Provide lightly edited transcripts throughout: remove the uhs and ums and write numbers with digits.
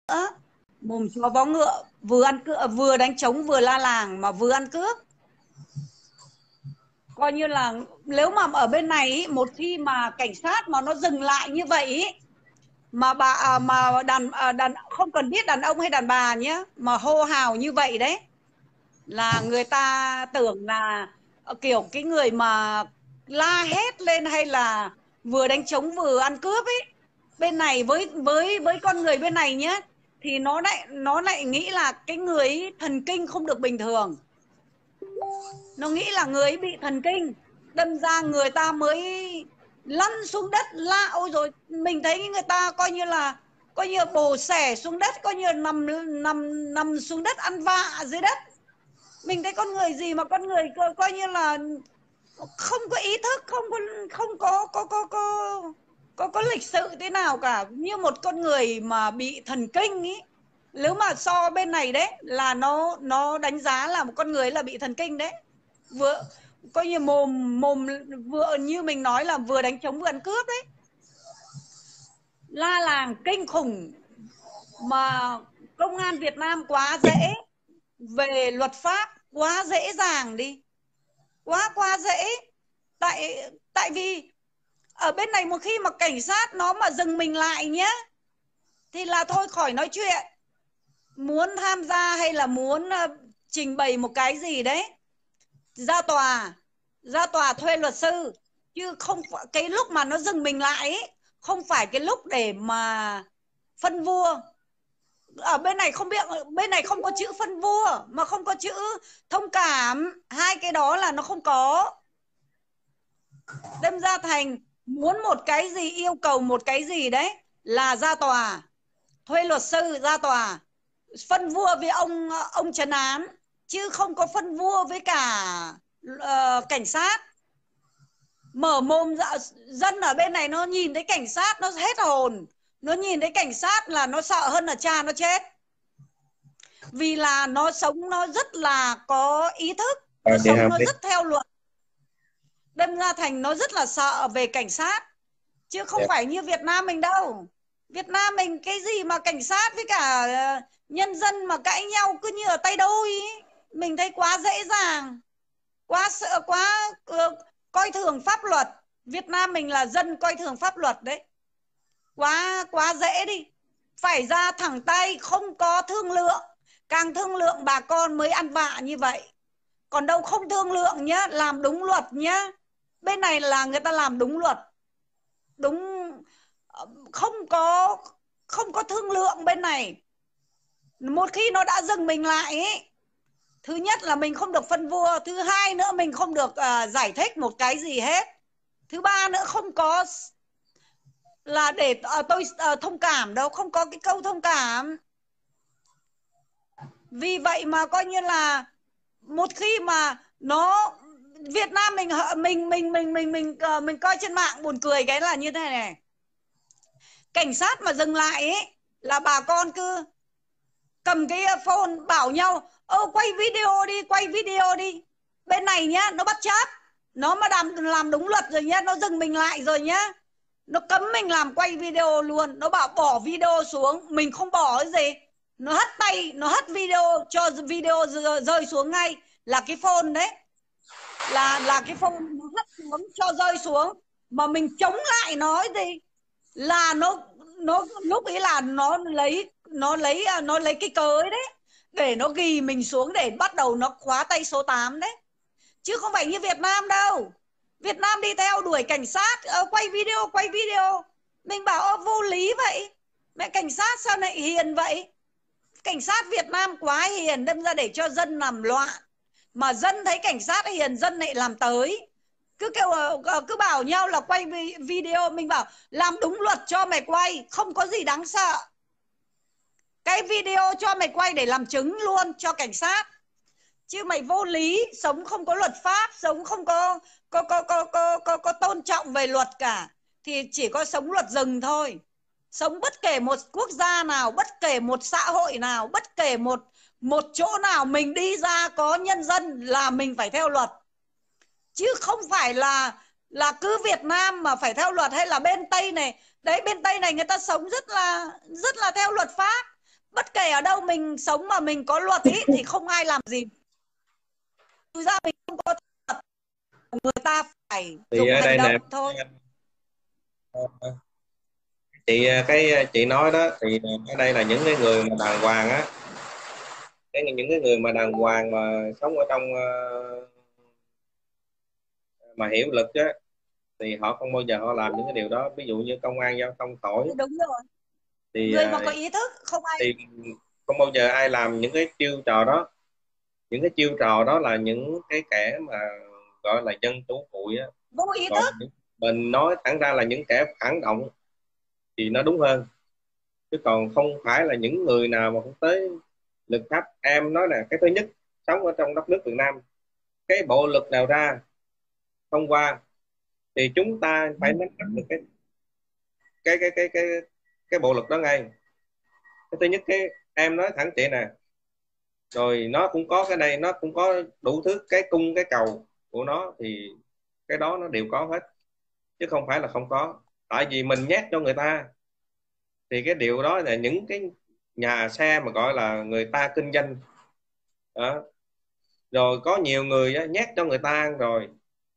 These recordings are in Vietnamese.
nữa. Mồm chó vó ngựa, vừa ăn cướp, vừa đánh trống vừa la làng mà vừa ăn cướp. Coi như là nếu mà ở bên này ý, một khi mà cảnh sát mà nó dừng lại như vậy ý, mà đàn không cần biết đàn ông hay đàn bà nhé, mà hô hào như vậy đấy là người ta tưởng là kiểu cái người mà la hét lên hay là vừa đánh trống vừa ăn cướp ấy, bên này với con người bên này nhé, thì nó lại nghĩ là cái người ấy thần kinh không được bình thường, nó nghĩ là người ấy bị thần kinh, đâm ra người ta mới lăn xuống đất la. Ôi rồi mình thấy người ta coi như bổ xẻ xuống đất, coi như nằm nằm nằm xuống đất ăn vạ dưới đất. Mình thấy con người gì mà con người coi như là không có ý thức, không có lịch sự thế nào cả, như một con người mà bị thần kinh ý. Nếu mà so bên này đấy là nó đánh giá là một con người là bị thần kinh đấy, vừa coi như mồm mồm vừa như mình nói là vừa đánh trống vừa ăn cướp đấy, la làng kinh khủng. Mà công an Việt Nam quá dễ, về luật pháp quá dễ dàng đi, quá quá dễ. Tại tại vì ở bên này một khi mà cảnh sát nó mà dừng mình lại nhé thì là thôi khỏi nói chuyện, muốn tham gia hay là muốn trình bày một cái gì đấy ra tòa, ra tòa thuê luật sư, chứ không phải cái lúc mà nó dừng mình lại ấy, không phải cái lúc để mà phân vua. Ở bên này không biết, bên này không có chữ phân vua mà không có chữ thông cảm, hai cái đó là nó không có. Đâm ra thành muốn một cái gì, yêu cầu một cái gì đấy là ra tòa, thuê luật sư ra tòa, phân vua với ông trấn án, chứ không có phân vua với cả cảnh sát. Mở mồm dân ở bên này nó nhìn thấy cảnh sát nó hết hồn, nó nhìn thấy cảnh sát là nó sợ hơn là cha nó chết, vì là nó sống nó rất là có ý thức, nó Chị sống Hồng nó đi. rất theo luật, đâm ra thành nó rất là sợ về cảnh sát, chứ không Dạ. phải như Việt Nam mình đâu. Việt Nam mình cái gì mà cảnh sát với cả nhân dân mà cãi nhau cứ như ở tay đôi ý. Mình thấy quá dễ dàng, quá sợ, quá coi thường pháp luật. Việt Nam mình là dân coi thường pháp luật đấy, quá quá dễ đi, phải ra thẳng tay, không có thương lượng, càng thương lượng bà con mới ăn vạ như vậy, còn đâu không thương lượng nhá, làm đúng luật nhá. Bên này là người ta làm đúng luật, đúng, không có không có thương lượng bên này. Một khi nó đã dừng mình lại ấy, thứ nhất là mình không được phân vua, thứ hai nữa mình không được giải thích một cái gì hết, thứ ba nữa không có là để tôi thông cảm đâu, không có cái câu thông cảm. Vì vậy mà coi như là một khi mà nó Việt Nam mình coi trên mạng buồn cười cái là như thế này, cảnh sát mà dừng lại ấy là bà con cứ cầm cái phone bảo nhau quay video đi, quay video đi. Bên này nhá nó bắt chấp, nó mà làm đúng luật rồi nhá, nó dừng mình lại rồi nhá, nó cấm mình làm quay video luôn, nó bảo bỏ video xuống, mình không bỏ cái gì, nó hất tay, nó hất video, cho video rơi xuống ngay, là cái phone đấy, là cái phone nó hất xuống cho rơi xuống, mà mình chống lại nó gì là nó lúc ấy là nó lấy cái cớ ấy đấy để nó ghi mình xuống, để bắt đầu nó khóa tay số 8 đấy, chứ không phải như Việt Nam đâu. Việt Nam đi theo đuổi cảnh sát, quay video, quay video, mình bảo vô lý vậy, mẹ cảnh sát sao lại hiền vậy. Cảnh sát Việt Nam quá hiền, đâm ra để cho dân làm loạn, mà dân thấy cảnh sát hiền dân lại làm tới, cứ kêu cứ bảo nhau là quay video, mình bảo làm đúng luật cho mày quay, không có gì đáng sợ, cái video cho mày quay để làm chứng luôn cho cảnh sát, chứ mày vô lý, sống không có luật pháp, sống không có tôn trọng về luật cả, thì chỉ có sống luật rừng thôi. Sống bất kể một quốc gia nào, bất kể một xã hội nào, bất kể một chỗ nào mình đi ra có nhân dân là mình phải theo luật, chứ không phải là cứ Việt Nam mà phải theo luật, hay là bên Tây này đấy, bên Tây này người ta sống rất là theo luật pháp. này ở đâu mình sống mà mình có luật ý thì không ai làm gì. Thực ra mình không có luật, người ta phải Thì dùng ở hành đây nè, động thôi. chị nói đó, thì ở đây là những cái người mà đàng hoàng á, những cái người mà đàng hoàng mà sống ở trong mà hiểu luật á, thì họ không bao giờ họ làm những cái điều đó. Ví dụ như công an giao thông thổi Đúng rồi, thì người mà có ý thức không ai. thì không bao giờ ai làm những cái chiêu trò đó. Những cái chiêu trò đó là những cái kẻ mà gọi là dân chủ cuội á, Vô ý gọi là thức. mình nói thẳng ra là những kẻ phản động thì nó đúng hơn, chứ còn không phải là những người nào mà không tới luật pháp. Em nói là cái thứ nhất, sống ở trong đất nước Việt Nam, cái bộ luật nào ra thông qua thì chúng ta phải nắm bắt được cái cái cái cái cái bộ luật đó ngay. Cái thứ nhất, cái em nói thẳng chị nè, rồi nó cũng có cái này, nó cũng có đủ thứ cái cung cái cầu của nó, thì cái đó nó đều có hết, chứ không phải là không có. Tại vì mình nhét cho người ta, thì cái điều đó là những cái nhà xe mà gọi là người ta kinh doanh đó, rồi có nhiều người á, nhét cho người ta ăn rồi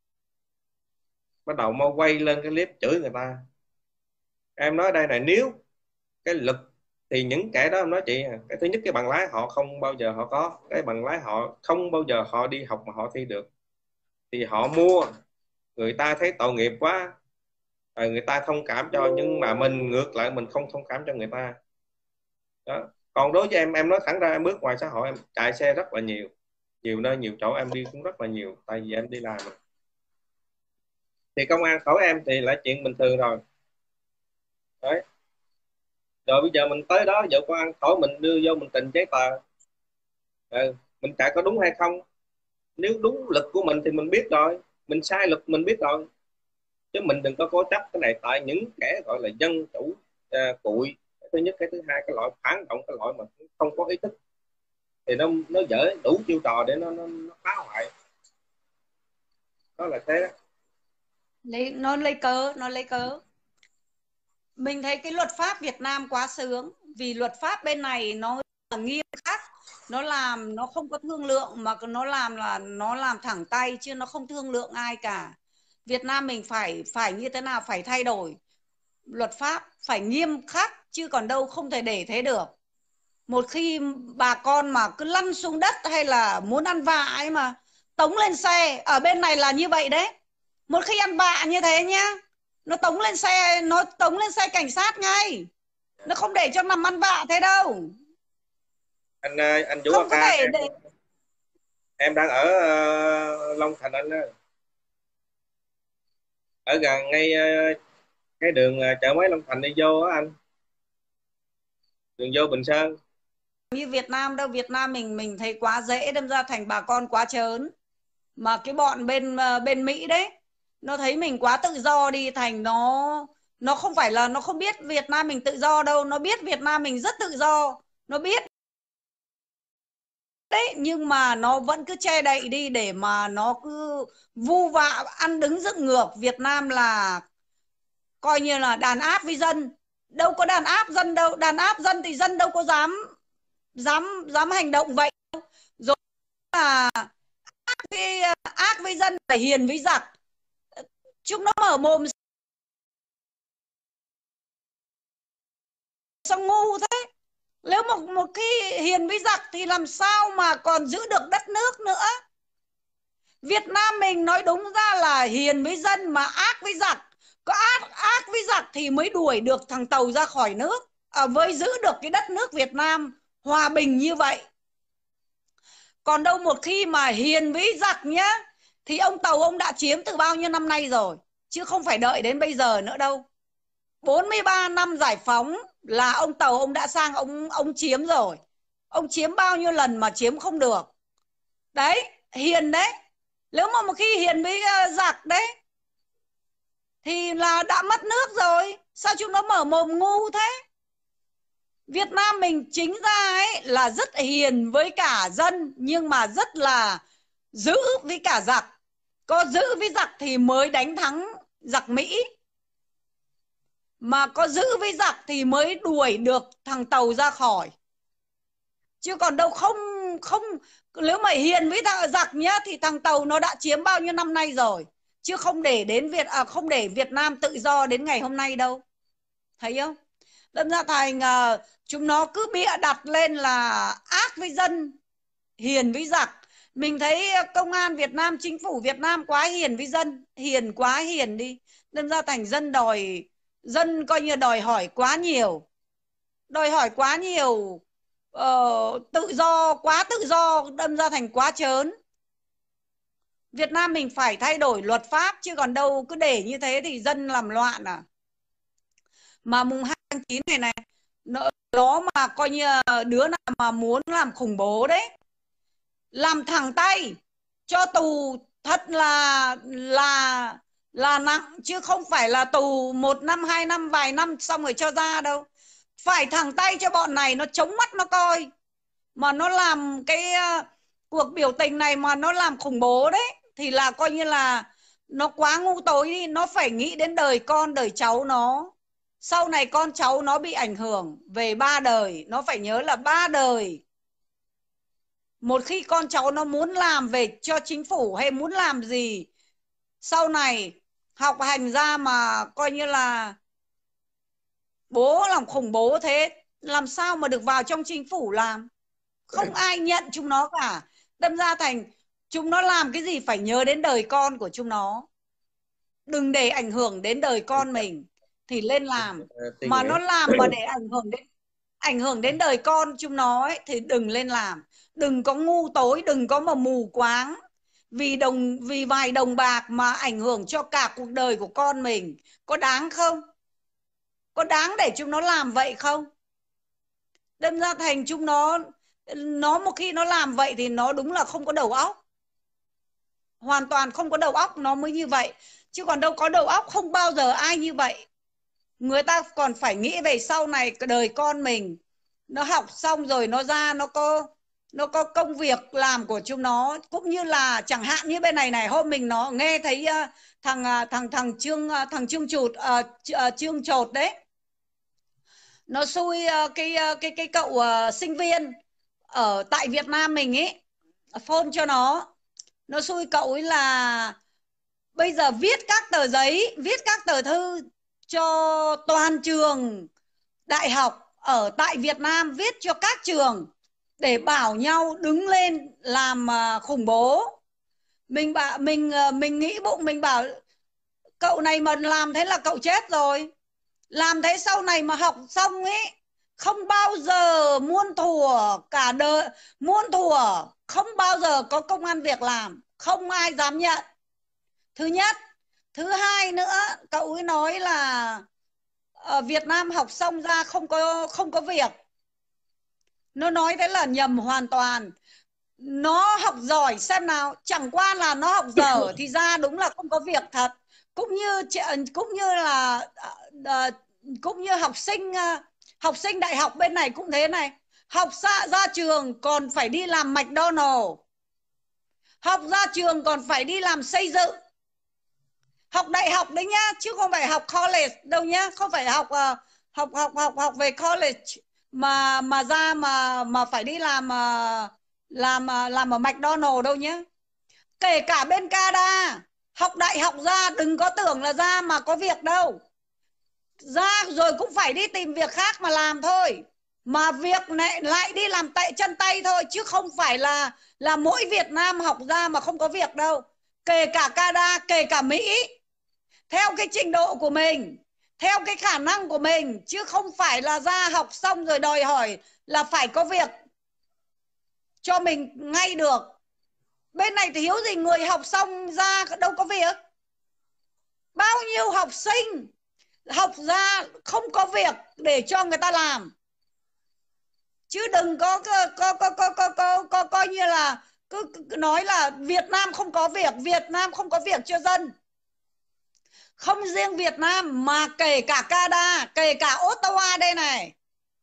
bắt đầu mau quay lên cái clip chửi người ta. Em nói đây này, nếu cái lực thì những kẻ đó, em nói chị, cái thứ nhất, cái bằng lái họ không bao giờ họ có, cái bằng lái họ không bao giờ họ đi học mà họ thi được, thì họ mua, người ta thấy tội nghiệp quá, người ta thông cảm cho, nhưng mà mình ngược lại mình không thông cảm cho người ta đó. Còn đối với em nói thẳng ra, em bước ngoài xã hội em chạy xe rất là nhiều, nhiều nơi nhiều chỗ em đi cũng rất là nhiều, tại vì em đi làm mà. Thì công an hỏi em thì là chuyện bình thường rồi đấy. Rồi bây giờ mình tới đó, giờ công an hỏi mình đưa vô mình trình giấy tờ, mình chạy có đúng hay không. Nếu đúng luật của mình thì mình biết rồi, mình sai luật mình biết rồi, chứ mình đừng có cố chấp cái này. Tại những kẻ gọi là dân chủ cuội, cái thứ nhất, cái thứ hai, cái loại phản động, cái loại mà không có ý thức, thì nó dở đủ chiêu trò để nó phá hoại. Đó là thế đó. Nó lấy cớ. Mình thấy cái luật pháp Việt Nam quá sướng, vì luật pháp bên này nó là nghiêm khắc, nó làm nó không có thương lượng, mà nó làm là nó làm thẳng tay chứ nó không thương lượng ai cả. Việt Nam mình phải phải như thế nào, phải thay đổi luật pháp, phải nghiêm khắc chứ còn đâu không thể để thế được. Một khi bà con mà cứ lăn xuống đất hay là muốn ăn vạ ấy mà tống lên xe, ở bên này là như vậy đấy. Một khi ăn vạ như thế nhá, nó tống lên xe, nó tống lên xe cảnh sát ngay, nó không để cho nằm ăn vạ thế đâu. Anh Vũ Không có Aka, thể để. em đang ở Long Thành anh á, ở gần ngay cái đường chợ máy Long Thành đi vô á anh, đường vô Bình Sơn. Như Việt Nam đâu, Việt Nam mình thấy quá dễ, đâm ra thành bà con quá trớn. Mà cái bọn bên Mỹ đấy, nó thấy mình quá tự do đi, thành nó không phải là nó không biết Việt Nam mình tự do đâu, nó biết Việt Nam mình rất tự do, nó biết đấy, nhưng mà nó vẫn cứ che đậy đi để mà nó cứ vu vạ ăn đứng dựng ngược. Việt Nam là coi như là đàn áp với dân, đâu có đàn áp dân đâu, đàn áp dân thì dân đâu có dám dám dám hành động vậy. Rồi là ác với dân phải hiền với giặc, chúng nó mở mồm sao ngu thế. Nếu một khi hiền với giặc thì làm sao mà còn giữ được đất nước nữa. Việt Nam mình nói đúng ra là hiền với dân mà ác với giặc. Có ác với giặc thì mới đuổi được thằng Tàu ra khỏi nước, mới giữ được cái đất nước Việt Nam hòa bình như vậy. Còn đâu một khi mà hiền với giặc nhá, thì ông Tàu ông đã chiếm từ bao nhiêu năm nay rồi, chứ không phải đợi đến bây giờ nữa đâu. 43 năm giải phóng là ông Tàu ông đã sang ông chiếm rồi. Ông chiếm bao nhiêu lần mà chiếm không được. Đấy, hiền đấy. Nếu mà một khi hiền với giặc đấy thì là đã mất nước rồi. Sao chúng nó mở mồm ngu thế? Việt Nam mình chính ra ấy là rất hiền với cả dân, nhưng mà rất là dữ với cả giặc. Có giữ với giặc thì mới đánh thắng giặc Mỹ, mà có giữ với giặc thì mới đuổi được thằng Tàu ra khỏi. Chứ còn đâu không không nếu mà hiền với thằng giặc nhá thì thằng Tàu nó đã chiếm bao nhiêu năm nay rồi, chứ không để đến không để Việt Nam tự do đến ngày hôm nay đâu, thấy không? Đâm ra thành chúng nó cứ bịa đặt lên là ác với dân, hiền với giặc. Mình thấy công an Việt Nam, chính phủ Việt Nam quá hiền với dân, hiền quá hiền đi. Đâm ra thành dân coi như đòi hỏi quá nhiều, đòi hỏi quá nhiều, tự do, quá tự do, đâm ra thành quá trớn. Việt Nam mình phải thay đổi luật pháp, chứ còn đâu cứ để như thế thì dân làm loạn à. Mà mùng 2 tháng 9 này này, nó mà coi như đứa nào mà muốn làm khủng bố đấy, làm thẳng tay cho tù thật là nặng, chứ không phải là tù 1 năm 2 năm vài năm xong rồi cho ra đâu. Phải thẳng tay cho bọn này, nó chống mắt nó coi. Mà nó làm cái cuộc biểu tình này mà nó làm khủng bố đấy thì là coi như là nó quá ngu tối đi. Nó phải nghĩ đến đời con đời cháu nó, sau này con cháu nó bị ảnh hưởng về 3 đời. Nó phải nhớ là 3 đời. Một khi con cháu nó muốn làm về cho chính phủ hay muốn làm gì sau này học hành ra mà coi như là bố làm khủng bố thế, làm sao mà được vào trong chính phủ làm, không ai nhận chúng nó cả. Đâm ra thành chúng nó làm cái gì phải nhớ đến đời con của chúng nó, đừng để ảnh hưởng đến đời con mình thì lên làm. Mà nó làm mà để ảnh hưởng đến đời con chúng nó ấy, thì đừng lên làm. Đừng có ngu tối, đừng có mà mù quáng vì vài đồng bạc mà ảnh hưởng cho cả cuộc đời của con mình. Có đáng không? Có đáng để chúng nó làm vậy không? Đâm ra thành chúng nó một khi nó làm vậy thì nó đúng là không có đầu óc, hoàn toàn không có đầu óc nó mới như vậy. Chứ còn đâu có đầu óc không bao giờ ai như vậy. Người ta còn phải nghĩ về sau này đời con mình, nó học xong rồi nó ra nó có công việc làm của chúng nó. Cũng như là chẳng hạn như bên này này, hôm mình nó nghe thấy thằng Trương Chụt, Trương Chột đấy, nó xui cái cậu sinh viên ở tại Việt Nam mình ấy, phone cho nó xui cậu ấy là bây giờ viết các tờ giấy, viết các tờ thư cho toàn trường đại học ở tại Việt Nam, viết cho các trường để bảo nhau đứng lên làm khủng bố. Mình nghĩ bụng mình bảo cậu này mà làm thế là cậu chết rồi. Làm thế sau này mà học xong ấy không bao giờ muôn thuở cả đời, muôn thuở không bao giờ có công ăn việc làm, không ai dám nhận. Thứ nhất. Thứ hai nữa, cậu ấy nói là ở Việt Nam học xong ra không có việc. Nó nói thế là nhầm hoàn toàn. Nó học giỏi xem nào, chẳng qua là nó học dở thì ra đúng là không có việc thật. Cũng như học sinh đại học bên này cũng thế này. Học ra trường còn phải đi làm McDonald's, học ra trường còn phải đi làm xây dựng. Học đại học đấy nhá, chứ không phải học college đâu nhá, không phải học về college mà ra mà phải đi làm ở McDonald's đâu nhá. Kể cả bên Canada, học đại học ra đừng có tưởng là ra mà có việc đâu. Ra rồi cũng phải đi tìm việc khác mà làm thôi. Mà việc này lại đi làm chân tay thôi, chứ không phải là mỗi Việt Nam học ra mà không có việc đâu. Kể cả Canada, kể cả Mỹ, theo cái trình độ của mình, theo cái khả năng của mình, chứ không phải là ra học xong rồi đòi hỏi là phải có việc cho mình ngay được. Bên này thì hiếu gì người học xong ra đâu có việc. Bao nhiêu học sinh học ra không có việc để cho người ta làm. Chứ đừng có coi như là cứ nói là Việt Nam không có việc, Việt Nam không có việc cho dân. Không riêng Việt Nam mà kể cả Canada, kể cả Ottawa đây này.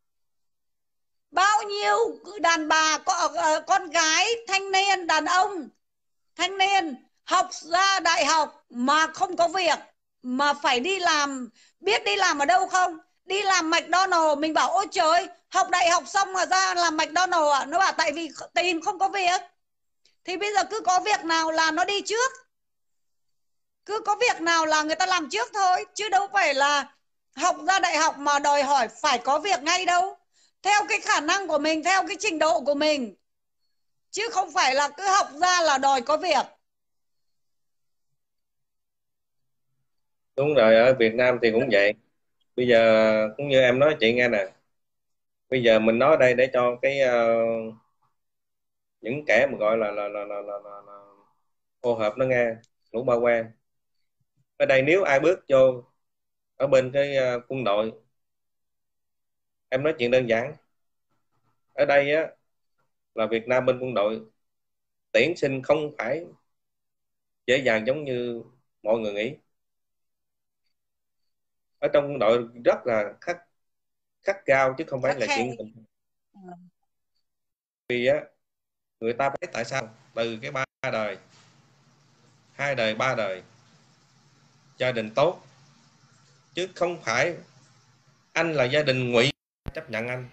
Bao nhiêu đàn bà, con gái, thanh niên, đàn ông, thanh niên học ra đại học mà không có việc, mà phải đi làm. Biết đi làm ở đâu không? đi làm McDonald, mình bảo ôi trời, học đại học xong mà ra làm McDonald à? Nó bảo tại vì tìm không có việc. Thì bây giờ cứ có việc nào là nó đi trước, cứ có việc nào là người ta làm trước thôi, chứ đâu phải là học ra đại học mà đòi hỏi phải có việc ngay đâu. Theo cái khả năng của mình, theo cái trình độ của mình, chứ không phải là cứ học ra là đòi có việc. Đúng rồi, ở Việt Nam thì cũng vậy. Bây giờ cũng như em nói chị nghe nè, bây giờ mình nói đây để cho cái những kẻ mà gọi là ô hợp nó nghe, đủ bao que. Ở đây nếu ai bước vô ở bên cái quân đội, em nói chuyện đơn giản, ở đây á là Việt Nam bên quân đội tuyển sinh không phải dễ dàng giống như mọi người nghĩ. Ở trong quân đội rất là khắc khắc gao chứ không phải Khắt là khe. chuyện bình thường. Vì á người ta phải tại sao từ cái ba đời, hai đời, ba đời gia đình tốt, chứ không phải anh là gia đình ngụy chấp nhận anh.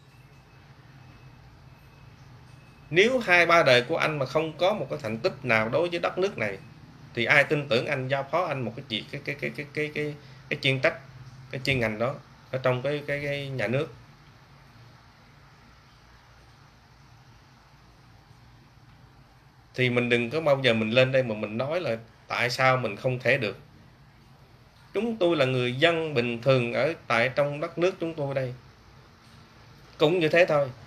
Nếu hai ba đời của anh mà không có một cái thành tích nào đối với đất nước này thì ai tin tưởng anh giao phó anh một cái gì cái chuyên trách, cái chuyên ngành đó ở trong cái nhà nước. Thì mình đừng có bao giờ mình lên đây mà mình nói là tại sao mình không thể được. Chúng tôi là người dân bình thường ở tại trong đất nước chúng tôi đây, cũng như thế thôi.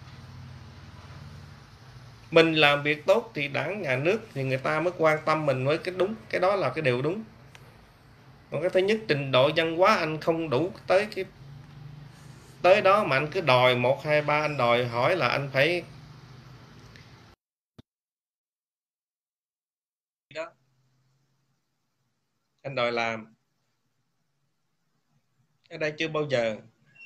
Mình làm việc tốt thì đảng nhà nước thì người ta mới quan tâm mình với cái đúng, cái đó là cái điều đúng. Còn cái thứ nhất, trình độ văn hóa anh không đủ tới đó mà anh cứ đòi 1, 2, 3, anh đòi hỏi là anh phải đó, anh đòi làm. Ở đây chưa bao giờ.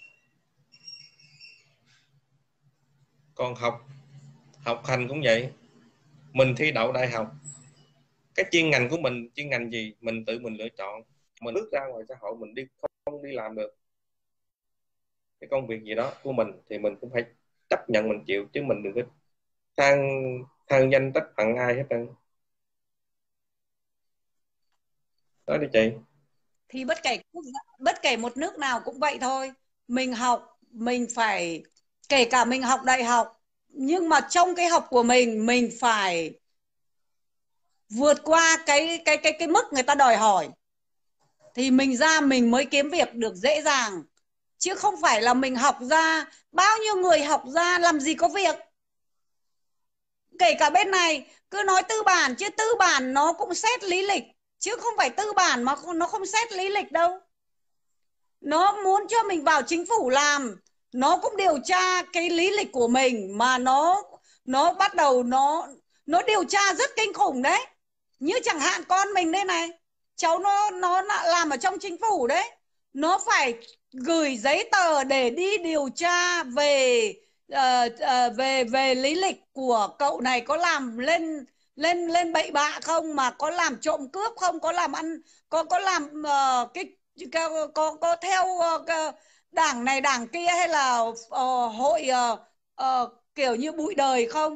Còn học hành cũng vậy, mình thi đậu đại học, cái chuyên ngành của mình chuyên ngành gì mình tự mình lựa chọn. Mình bước ra ngoài xã hội mình không đi làm được cái công việc gì đó của mình thì mình cũng phải chấp nhận mình chịu, chứ mình đừng có than than danh trách phận ai hết trơn. Đó đi chị. Thì bất kể một nước nào cũng vậy thôi. Mình học, mình phải, kể cả mình học đại học, nhưng mà trong cái học của mình phải vượt qua cái mức người ta đòi hỏi, thì mình ra mình mới kiếm việc được dễ dàng. Chứ không phải là mình học ra, bao nhiêu người học ra làm gì có việc. Kể cả bên này cứ nói tư bản, chứ tư bản nó cũng xét lý lịch, chứ không phải tư bản mà nó không xét lý lịch đâu. Nó muốn cho mình vào chính phủ làm, nó cũng điều tra cái lý lịch của mình, mà nó bắt đầu nó điều tra rất kinh khủng đấy. Như chẳng hạn con mình đây này, cháu nó làm ở trong chính phủ đấy, nó phải gửi giấy tờ để đi điều tra về về lý lịch của cậu này, có làm lên lên lên bậy bạ không, mà có làm trộm cướp không, có làm ăn, có làm có theo đảng này đảng kia, hay là hội kiểu như bụi đời không.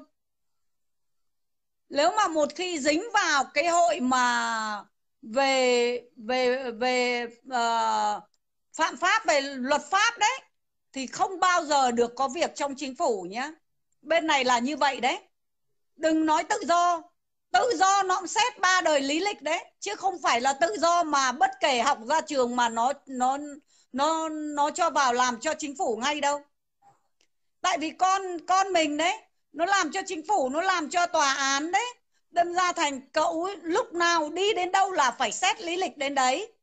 Nếu mà một khi dính vào cái hội mà về về về phạm pháp, về luật pháp đấy, thì không bao giờ được có việc trong chính phủ nhé. Bên này là như vậy đấy. Đừng nói tự do, tự do nó cũng xét ba đời lý lịch đấy, chứ không phải là tự do mà bất kể học ra trường mà nó cho vào làm cho chính phủ ngay đâu. Tại vì con mình đấy, nó làm cho chính phủ, nó làm cho tòa án đấy, đâm ra thành cậu ấy, lúc nào đi đến đâu là phải xét lý lịch đến đấy,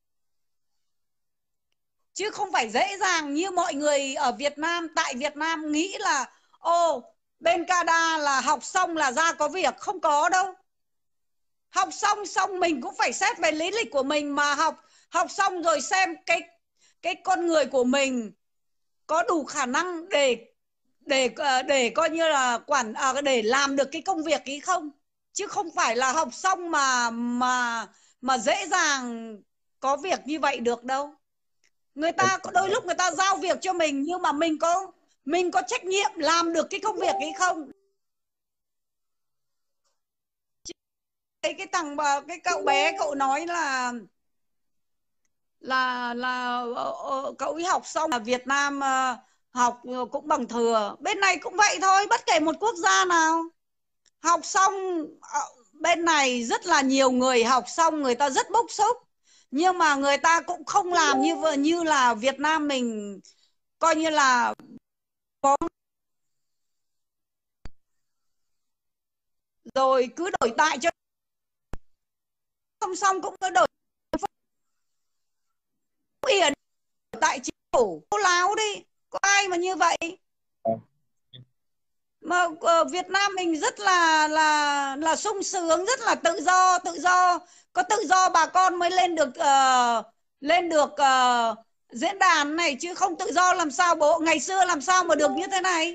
chứ không phải dễ dàng như mọi người ở Việt Nam. Tại Việt Nam nghĩ là ô, bên Canada là học xong là ra có việc, không có đâu. Học xong mình cũng phải xét về lý lịch của mình, mà học xong rồi xem cái con người của mình có đủ khả năng để coi như là để làm được cái công việc ấy không. Chứ không phải là học xong mà dễ dàng có việc như vậy được đâu. Người ta có đôi lúc người ta giao việc cho mình, nhưng mà mình có trách nhiệm làm được cái công việc ấy không? Cái thằng cái cậu bé cậu nói là cậu ấy học xong là Việt Nam học cũng bằng thừa. Bên này cũng vậy thôi, bất kể một quốc gia nào học xong bên này rất là nhiều người học xong người ta rất bốc xúc, nhưng mà người ta cũng không làm như là Việt Nam mình, coi như là có rồi cứ đổi tại cho xong cũng cứ đổi yên tại chính phủ láo đi, có ai mà như vậy. Mà Việt Nam mình rất là sung sướng, rất là tự do, có tự do bà con mới lên được diễn đàn này, chứ không tự do làm sao ngày xưa làm sao mà được như thế này.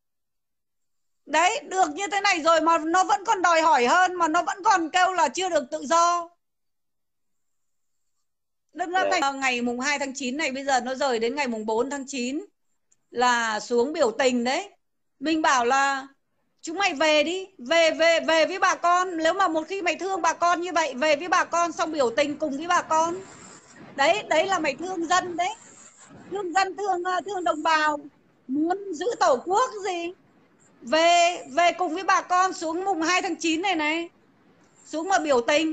Đấy, được như thế này rồi mà nó vẫn còn đòi hỏi hơn, mà nó vẫn còn kêu là chưa được tự do. Đâm ra thành ngày mùng 2 tháng 9 này bây giờ nó rời đến ngày mùng 4 tháng 9 là xuống biểu tình đấy. Mình bảo là chúng mày về đi, về với bà con. Nếu mà một khi mày thương bà con như vậy, về với bà con xong biểu tình cùng với bà con. Đấy là mày thương dân đấy. Thương dân, thương đồng bào, muốn giữ tổ quốc gì. Về cùng với bà con xuống mùng 2 tháng 9 này, xuống mà biểu tình.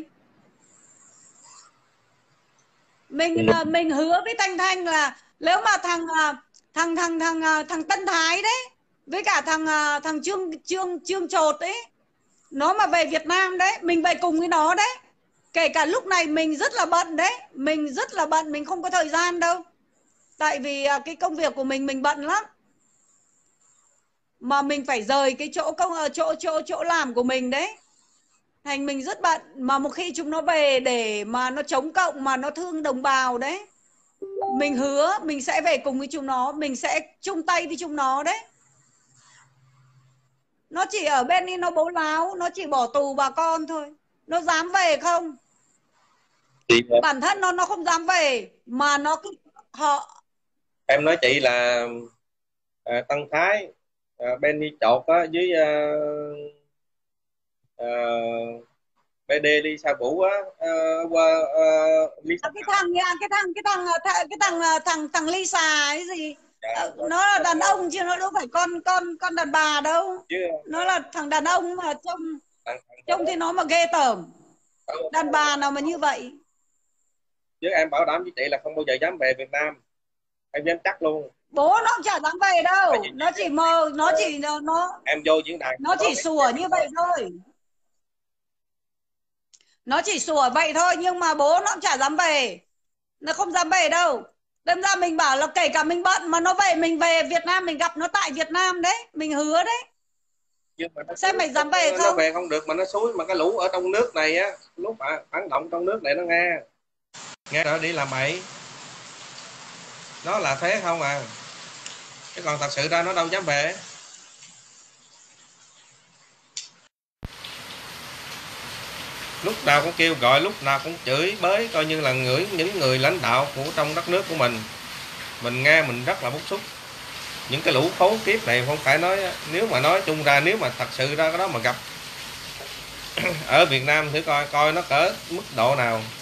Mình hứa với Thanh là nếu mà thằng Tân Thái đấy với cả thằng Trương Chột ấy, nó mà về Việt Nam đấy, mình về cùng với nó đấy. Kể cả lúc này mình rất là bận đấy, mình rất là bận, mình không có thời gian đâu. Tại vì cái công việc của mình bận lắm. Mà mình phải rời cái chỗ làm của mình đấy. Thành mình rất bận, mà một khi chúng nó về để mà nó chống cộng, mà nó thương đồng bào đấy, mình hứa mình sẽ về cùng với chúng nó, mình sẽ chung tay với chúng nó đấy. Nó chỉ ở bên đi nó bố láo, nó chỉ bỏ tù bà con thôi. Nó dám về không? Bản thân nó không dám về, mà nó cứ họ. Em nói chị là Tân Thái, Benny Chột á, với BD Ly Sa Vũ á, Thằng Lisa ấy gì, nó là đàn ông chứ nó đâu phải con đàn bà đâu. Nó là thằng đàn ông mà trông thì nó mà ghê tởm. Đàn bà nào mà như vậy. Chứ em bảo đảm với chị là không bao giờ dám về Việt Nam, em dám chắc luôn. Bố nó cũng chả dám về đâu, nó chỉ mơ, nó em vô diễn đàn nó chỉ sủa như vậy thôi. Nó chỉ sủa vậy thôi, nhưng mà bố nó cũng chả dám về. Nó không dám về đâu. Đâm ra mình bảo là kể cả mình bận mà nó về, mình về Việt Nam mình gặp nó tại Việt Nam đấy, mình hứa đấy. Nhưng mà xem mày dám về không? Nó về không được mà nó xúi, mà cái lũ ở trong nước này á, lúc phản động trong nước này nó nghe đó đi làm bậy, nó là thế không à, chứ còn thật sự ra nó đâu dám về. Lúc nào cũng kêu gọi, lúc nào cũng chửi bới, coi như là những người lãnh đạo của trong đất nước của mình nghe mình rất là bức xúc. Những cái lũ khốn kiếp này không phải nói, nếu mà nói chung ra, nếu mà thật sự ra cái đó mà gặp ở Việt Nam thử coi nó cỡ mức độ nào.